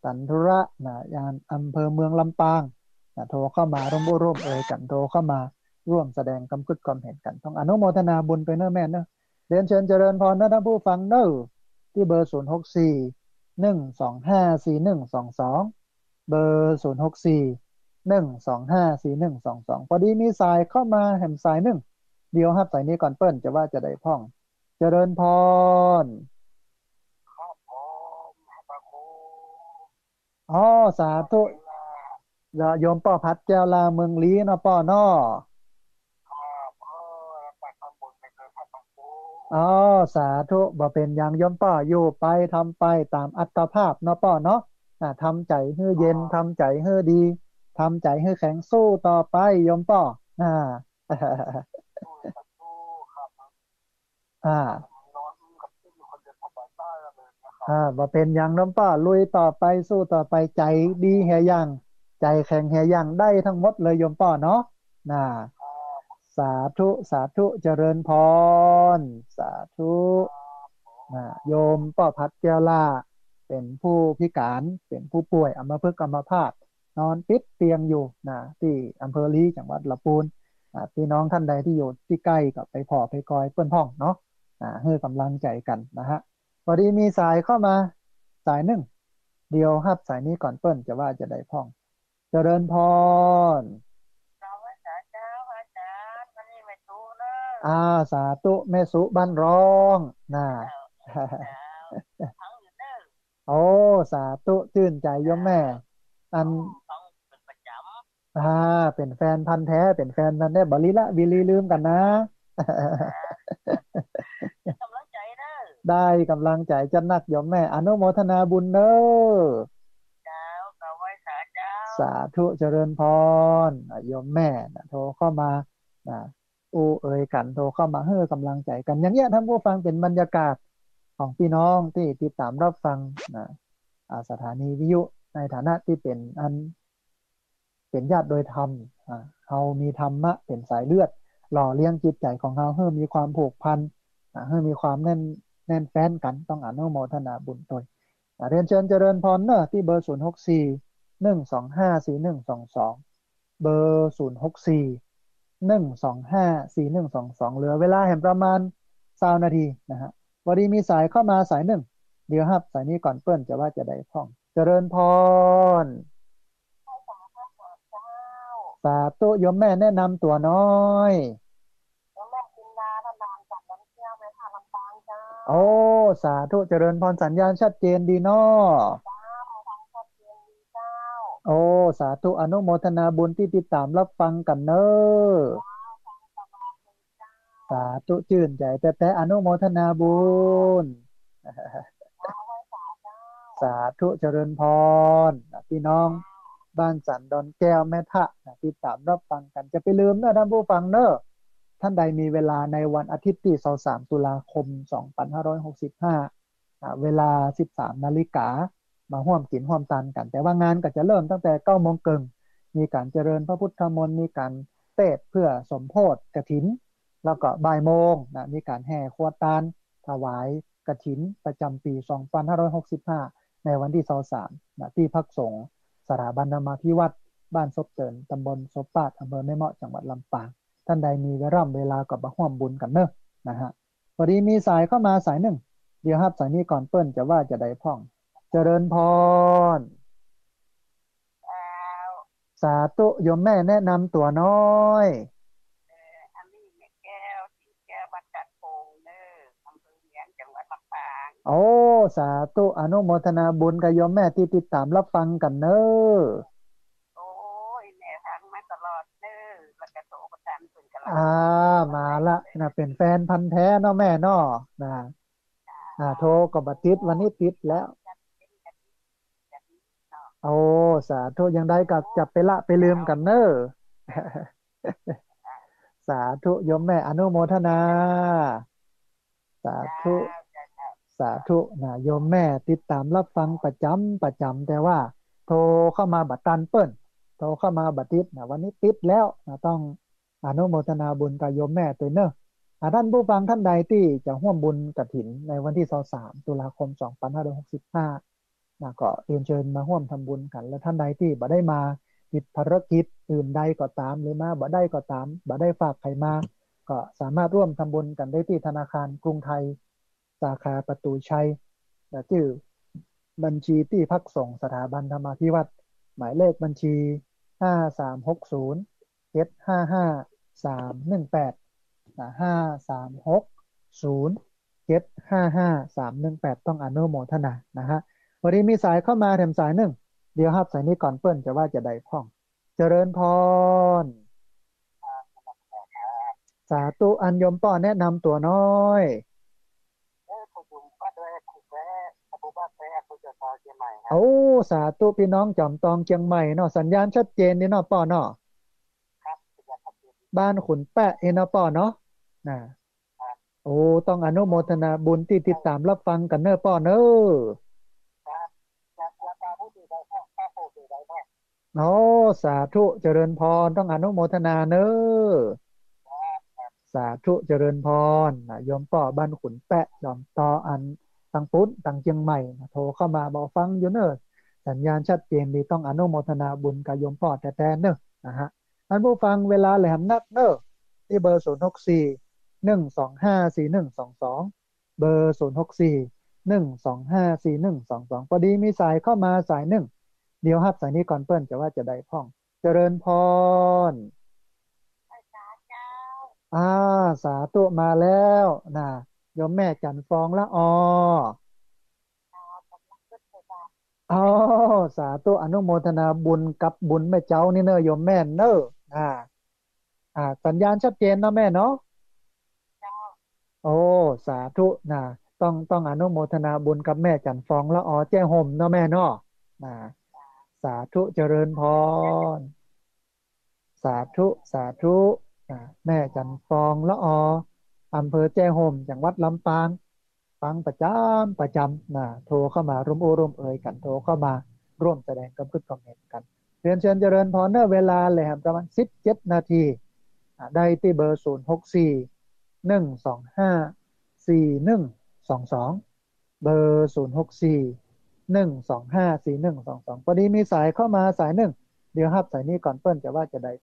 ตันธุระนะยานอำเภอเมืองลำปางนะโทรเข้ามาร่วมร่วมเอ่ยกันโทรเข้ามาร่วมแสดงความคิดความเห็นกันต้องอนุโมทนาบุญไปเนอะแม่เนอะเรียนเชิญเจริญพรนะท่านผู้ฟังเนอะที่เบอร์ศูนย์หกสี่หนึ่งสองห้าสี่หนึ่งสองสองเบอร์ศูนย์หกสี่หนึ่งสองห้าสี่หนึ่งสองสองพอดีมีสายเข้ามาแหมสายหนึ่งเดียวครับสายนี้ก่อนเปิ้ลจะว่าจะได้พ่องเจริญพรครับผมพระครูอ๋อสาธุโยมป้อพัดแก้วลาเมืองลี้เนาะป้อเนาะครับเออไปทำบุญไปเลยพระครูอ๋อสาธุบ่เป็นอย่างโยมป้ออยู่ไปทำไปตามอัตภาพเนาะป้อเนาะอ่าทำใจให้เย็นทำใจให้ดีทำใจให้แข็งสู้ต่อไปโยมป้ออ่าสู้กับสู้ครับอ่านอนกับที่อยู่คนเดียวสบายใต้เลยนะครับอ่าบ่เป็นอย่างน้ำป้าลุยต่อไปสู้ต่อไปใจดีแฮยังใจแข็งแฮยังได้ทั้งหมดเลยโยมป้อเนาะน่าสาธุสาธุเจริญพรสาธุนะโยมป้อพัดแก้วล่าเป็นผู้พิการเป็นผู้ป่วยอัมพฤกษ์อัมพาตนอนติดเตียงอยู่นะที่อำเภอลีจังหวัดลำพูนอ่าพี่น้องท่านใดที่อยู่ที่ใกล้กับไปพอไปกอยเปิ้นพ่องเนาะอ่าให้กำลังใจกันนะฮะ พอดีมีสายเข้ามาสายหนึ่งเดียวครับสายนี้ก่อนเปิ้ลจะว่าจะได้พ่องเจริญพรเราว่าสาเจ้าอาจารย์วันนี้ไม่ตู้เนอะอาสาธุแม่สุบ้านร้องน่าเจ้าทั้งอยู่เนอะโอ้สาธุชื่นใจโยมแม่อันต้องเป็นประจอ่าเป็นแฟนพันธุ์แท้เป็นแฟนพันธุ์แท้บริละวิลีลืมกันนะำกำลังใจเนอะได้กำลังใจจัดนักโยมแม่อนุโมทนาบุญเนอเจ้าก็ไว้สาเจ้าสาธุเจริญพรโยมแม่นะโทรเข้ามานะอู้เอ่ยกันโทรเข้ามาเฮ้อกำลังใจกันอย่างเงี้ยท่านผู้ฟังเป็นบรรยากาศของพี่น้องที่ติดตามรับฟังนะอ่าสถานีวิทยุในฐานะที่เป็นอันเป็นญาติโดยธรรมอ่าเฮามีธรรมะเป็นสายเลือดหล่อเลี้ยงจิตใจของเฮาให้มีความผูกพันอ่าให้มีความแน่นแน่นแฟ้นกันต้องอนุโมทนาบุญตวยอ่าเรียนเชิญเจริญพรเนอะที่เบอร์ศูนย์หกสี่หนึ่งสองห้าสี่หนึ่งสองสองเบอร์ศูนย์หกสี่หนึ่งสองห้าสี่หนึ่งสองสองเหลือเวลาแห่งประมาณสามนาทีนะฮะวันนี้มีสายเข้ามาสายหนึ่งเดี๋ยวครับสายนี้ก่อนเปิ้ลจะว่าจะได้พ่องเจริญพรสาธุโยมแม่แนะนำตัวน้อยแล้วแม่กินดาทำบางจากน้ำเชี่ยวไปทางลำปางเจ้าโอ้สาธุเจริญพรสัญญาณชัดเจนดีเนาะเจ้าทางชัดเจนดีเจ้าโอ้สาธุอนุโมทนาบุญที่ติดตามรับฟังกันเนอะสาธุชื่นใจแต่แต่อนุโมทนาบุญสาธุเจริญพรพี่น้องบ้านสันดอนแก้วแม่ทะติดตามรับฟังกันจะไปลืมนะท่านผู้ฟังเนอะท่านใดมีเวลาในวันอาทิตย์ที่สามตุลาคมสองพันห้าร้อยหกสิบห้าเวลาสิบสามนาฬิกามาร่วมกินร่วมทานกันแต่ว่างานก็จะเริ่มตั้งแต่เก้าโมงครึ่งมีการเจริญพระพุทธมนต์มีการเทศเพื่อสมโภชกฐินแล้วก็บ่ายโมงนะมีการแห่ขวดตาลถวายกฐินประจำปีสองพันห้าร้อยหกสิบห้าในวันที่สามนะที่พักสงฆ์สถาบันธรรมาภิวัตรบ้านศพเตินตำบลศพปาดอำเภอแม่เมาะจังหวัดลำปางท่านใดมีเวลาเวลากับมาร่วมบุญกันเนอะนะฮะพอดีมีสายเข้ามาสายหนึ่งเดี๋ยวครับสายนี้ก่อนเปิ้ลจะว่าจะได้พ่องเจริญพรสาธุโยมแม่แนะนำตัวน้อยเอออันนี้แม่แก้วสีแก้วบัดจัดโพงเนอะอำเภอเมียงจังหวัดลำปางโอ้สาธุอนุโมทนาบุญกับโยมแม่ที่ติดตามรับฟังกันเนอะโอ้ยแม่ฟังมาตลอดเนอะแล้วก็โตประทานเพิ่นกำลังอ่ามาละนะเป็นแฟนพันธุ์แท้เนาะแม่เนาะนะอ่าโทรก็บัดติดวันนี้ติดแล้วโอ้สาธุยังได้กับจับไปละไปลืมกันเนอะสาธุโยมแม่อนุโมทนาสาธุสาธุนะโยมแม่ติดตามรับฟังประจำประจำแต่ว่าโทรเข้ามาบัดตันเปิ้ลโทรเข้ามาบัดติดนะวันนี้ติดแล้วนะต้องอนุโมทนาบุญกับโยมแม่ตัวเนอะท่านผู้ฟังท่านใดที่จะร่วมบุญกฐินในวันที่สามตุลาคมสองพันห้าร้อยหกสิบห้านะก็เรียนเชิญมาร่วมทำบุญกัน และท่านใดที่บ่ได้มาติดภารกิจอื่นใดก็ตามหรือมาบ่ได้ก็ตามบ่ได้ฝากใครมาก็สามารถร่วมทำบุญกันได้ที่ธนาคารกรุงไทยสาขาประตูชัยและชื่อบัญชีที่พักส่งสถาบันธรรมาภิวัตรหมายเลขบัญชีห้า สาม หก ศูนย์ เจ็ด ห้า ห้า สาม หนึ่ง แปดนะห้า สาม หก ศูนย์ เจ็ด ห้า ห้า สาม หนึ่ง แปดต้องอนุโมทนานะฮะวันนี้มีสายเข้ามาแถมสายหนึ่งเดี๋ยวครับสายนี้ก่อนเปิ้นจะว่าจะได้พ่องเจริญพรสาธุอันยมป้อแนะนำตัวน้อยโอ้สาธุพี่น้องจอมตองเชียงใหม่เนาะสัญญาณชัดเจนนี่เนาะป้อเนาะบ้านขุนแปะเอเนาะป้อเนาะนะโอ้ต้องอนุโมทนาบุญที่ติดตามรับฟังกันเนอะป้อเนอะโอ้สาธุเจริญพรต้องอนุโมทนาเนอะสาธุเจริญพรนะโยมป้อบ้านขุนแปะจอมตออันตังปุ้นตังเชียงใหม่นะโทรเข้ามาบอกฟังอยู่เนอะสัญญาณชัดเจนดีต้องอนุโมทนาบุญกับโยมป้อแต่แต่เนอะนะฮะท่านผู้ฟังเวลาแหลมนักเนอะที่เบอร์ศูนย์หกสี่หนึ่งสองห้าสี่หนึ่งสองสองเบอร์ศูนย์หกสี่หนึ่งสองห้าสี่หนึ่งสองสองพอดีมีสายเข้ามาสายหนึ่งเดี๋ยวครับสายนี้ก่อนเปิ้นจะว่าจะได้พ่องเจริญพรอ่าสาธุมาแล้วนะโยมแม่จันฟองละอออ๋อสาธุอนุโมทนาบุญกับบุญแม่เจ้านี่เนอะโยมแม่เนอะอ่าอ่าสัญญาณชัดเจนเนาะแม่เนาะโอ้สาธุนะต้องต้องอนุโมทนาบุญกับแม่จันฟองละออแจ้ห่มเนาะแม่เนาะนะสาธุเจริญพรสาธุสาธุอ่าแม่จันฟองละออำเภอแจ้ห่มจังหวัดลำปางฟังประจำประจำนะโทรเข้ามาร่วมโอ้ร่วมเอ่ยกันโทรเข้ามาร่วมแสดงความคิดความเห็นกันเรียนเชิญเจริญพรเนอะเวลาเลยครับประมาณสิบเจ็ดนาทีอ่าได้ที่เบอร์ศูนย์หกสี่หนึ่งสองห้าสี่หนึ่งสองสองเบอร์ศูนย์หกสี่หนึ่งสองห้าสี่หนึ่งสองสองพอดีมีสายเข้ามาสายหนึ่งเดี๋ยวครับสายนี้ก่อนเปิ้ลจะว่าจะได้